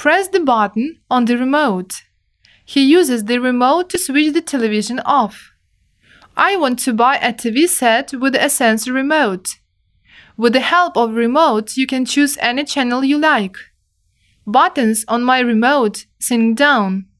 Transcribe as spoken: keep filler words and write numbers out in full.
Press the button on the remote. He uses the remote to switch the television off. I want to buy a T V set with a sensor remote. With the help of remote, you can choose any channel you like. Buttons on my remote sink down.